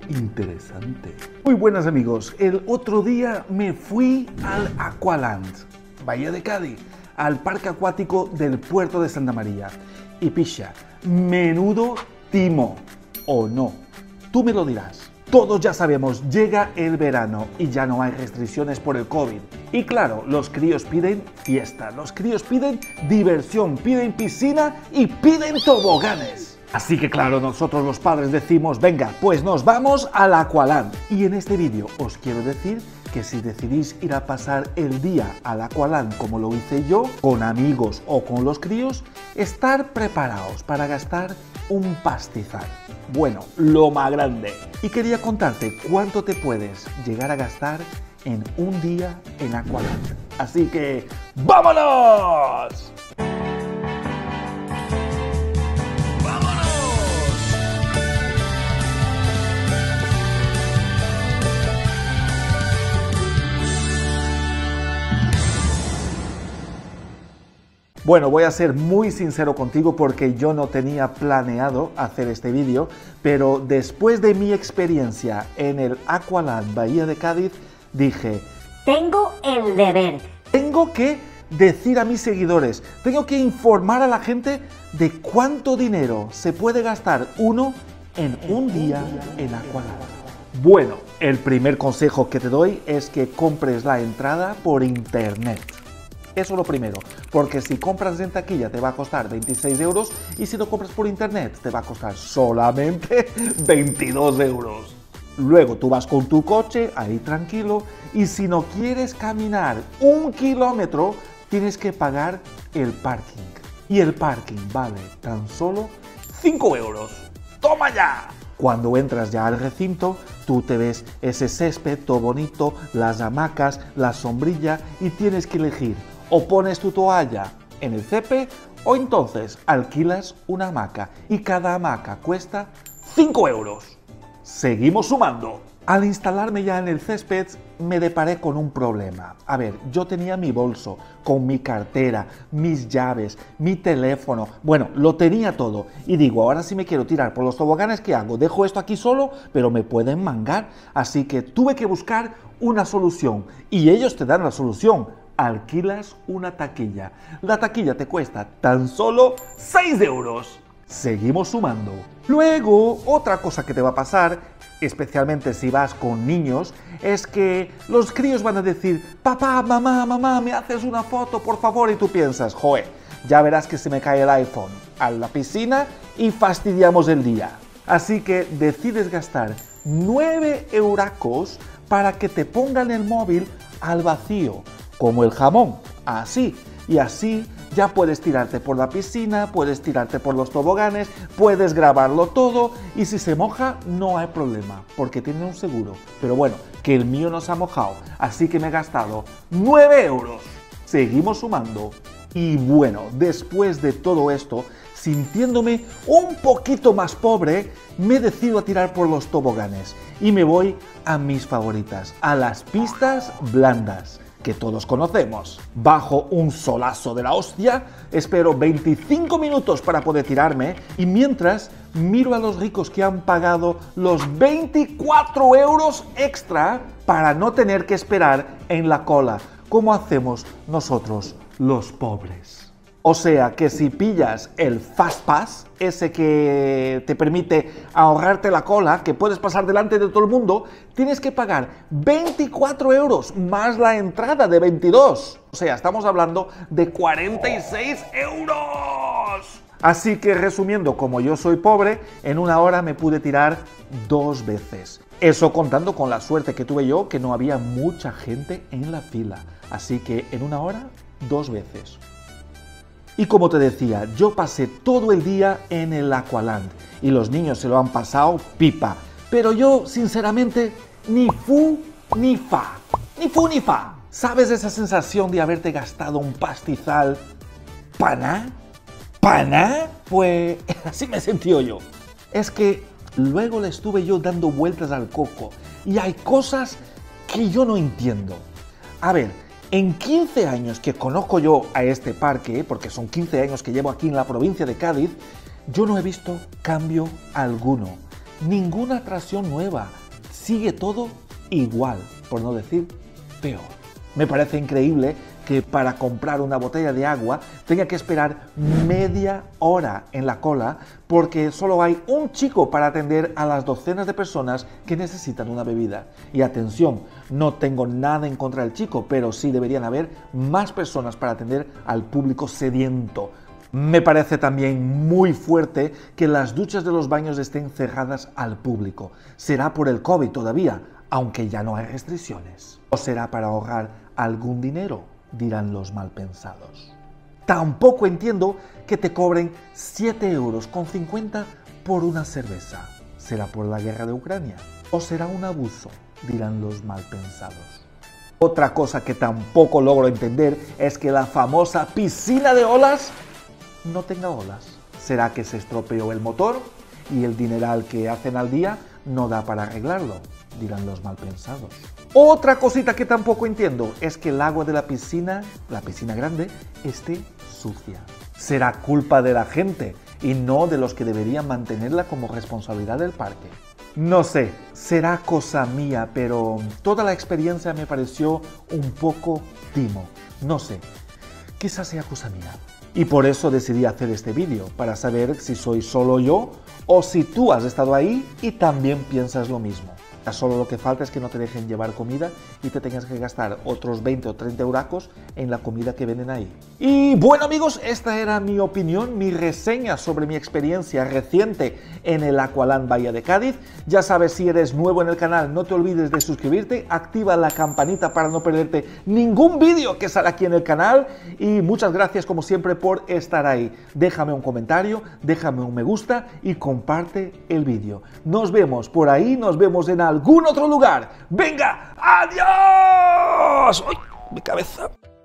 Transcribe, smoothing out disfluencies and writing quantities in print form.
interesante. Muy buenas amigos, el otro día me fui al Aqualand, Bahía de Cádiz, al parque acuático del puerto de Santa María. Y picha, menudo timo, ¿o no? Tú me lo dirás. Todos ya sabemos, llega el verano y ya no hay restricciones por el COVID. Y claro, los críos piden fiesta, los críos piden diversión, piden piscina y piden toboganes. Así que claro, nosotros los padres decimos, venga, pues nos vamos al Aqualand. Y en este vídeo os quiero decir que si decidís ir a pasar el día al Aqualand como lo hice yo, con amigos o con los críos, estar preparados para gastar un pastizal. Bueno, lo más grande. Y quería contarte cuánto te puedes llegar a gastar en un día en Aqualand. Así que, ¡vámonos! Bueno, voy a ser muy sincero contigo porque yo no tenía planeado hacer este vídeo, pero después de mi experiencia en el Aqualand Bahía de Cádiz, dije, tengo el deber. Tengo que decir a mis seguidores, tengo que informar a la gente de cuánto dinero se puede gastar uno en un día en Aqualand. Bueno, el primer consejo que te doy es que compres la entrada por internet. Eso es lo primero, porque si compras en taquilla te va a costar 26 euros y si lo compras por internet te va a costar solamente 22 euros. Luego tú vas con tu coche ahí tranquilo y si no quieres caminar 1 kilómetro tienes que pagar el parking. Y el parking vale tan solo 5 euros. ¡Toma ya! Cuando entras ya al recinto, tú te ves ese césped todo bonito, las hamacas, la sombrilla y tienes que elegir. O pones tu toalla en el césped o entonces alquilas una hamaca y cada hamaca cuesta 5 euros. Seguimos sumando. Al instalarme ya en el césped me deparé con un problema. A ver, yo tenía mi bolso con mi cartera, mis llaves, mi teléfono, bueno, lo tenía todo. Y digo, ahora si me quiero tirar por los toboganes, ¿qué hago? Dejo esto aquí solo, pero me pueden mangar. Así que tuve que buscar una solución y ellos te dan la solución. Alquilas una taquilla. La taquilla te cuesta tan solo 6 euros. Seguimos sumando. Luego, otra cosa que te va a pasar, especialmente si vas con niños, es que los críos van a decir, papá, mamá, ¿me haces una foto, por favor? Y tú piensas, joder, ya verás que se me cae el iPhone a la piscina y fastidiamos el día. Así que decides gastar 9 euracos para que te pongan el móvil al vacío. Como el jamón, así, y así ya puedes tirarte por la piscina, puedes tirarte por los toboganes, puedes grabarlo todo y si se moja no hay problema, porque tiene un seguro. Pero bueno, que el mío no se ha mojado, así que me he gastado 9 euros. Seguimos sumando. Y bueno, después de todo esto, sintiéndome un poquito más pobre, me decido a tirar por los toboganes y me voy a mis favoritas, a las pistas blandas, que todos conocemos. Bajo un solazo de la hostia, espero 25 minutos para poder tirarme y mientras miro a los ricos que han pagado los 24 euros extra para no tener que esperar en la cola, como hacemos nosotros los pobres. O sea que si pillas el Fast Pass, ese que te permite ahorrarte la cola, que puedes pasar delante de todo el mundo, tienes que pagar 24 euros más la entrada de 22. O sea, estamos hablando de 46 euros. Así que resumiendo, como yo soy pobre, en una hora me pude tirar 2 veces. Eso contando con la suerte que tuve yo, que no había mucha gente en la fila. Así que en una hora, 2 veces. Y como te decía, yo pasé todo el día en el Aqualand y los niños se lo han pasado pipa. Pero yo, sinceramente, ni fu ni fa. Ni fu ni fa. ¿Sabes esa sensación de haberte gastado un pastizal paná? ¿Paná? Pues así me sentí yo. Es que luego le estuve yo dando vueltas al coco y hay cosas que yo no entiendo. A ver, en 15 años que conozco yo a este parque, porque son 15 años que llevo aquí en la provincia de Cádiz, yo no he visto cambio alguno. ninguna atracción nueva, sigue todo igual, por no decir peor. Me parece increíble que para comprar una botella de agua tenga que esperar media hora en la cola porque solo hay un chico para atender a las docenas de personas que necesitan una bebida. Y atención, no tengo nada en contra del chico, pero sí deberían haber más personas para atender al público sediento. Me parece también muy fuerte que las duchas de los baños estén cerradas al público. Será por el COVID todavía, aunque ya no hay restricciones. ¿O será para ahorrar algún dinero?, dirán los malpensados. Tampoco entiendo que te cobren 7,50 € por una cerveza. ¿Será por la guerra de Ucrania? ¿O será un abuso?, dirán los malpensados. Otra cosa que tampoco logro entender es que la famosa piscina de olas no tenga olas. ¿Será que se estropeó el motor y el dineral que hacen al día no da para arreglarlo?, dirán los malpensados. Otra cosita que tampoco entiendo es que el agua de la piscina grande, esté sucia. ¿Será culpa de la gente y no de los que deberían mantenerla como responsabilidad del parque? No sé, será cosa mía, pero toda la experiencia me pareció un poco timo. No sé, quizás sea cosa mía. Y por eso decidí hacer este vídeo, para saber si soy solo yo o si tú has estado ahí y también piensas lo mismo. Solo lo que falta es que no te dejen llevar comida y te tengas que gastar otros 20 o 30 euracos en la comida que venden ahí. Y bueno amigos, esta era mi opinión, mi reseña sobre mi experiencia reciente en el Aqualand Bahía de Cádiz. Ya sabes, si eres nuevo en el canal, no te olvides de suscribirte, activa la campanita para no perderte ningún vídeo que sale aquí en el canal y muchas gracias como siempre por estar ahí. Déjame un comentario, déjame un me gusta y comparte el vídeo. Nos vemos por ahí, nos vemos en algún otro lugar. ¡Venga! ¡Adiós! ¡Uy! Mi cabeza.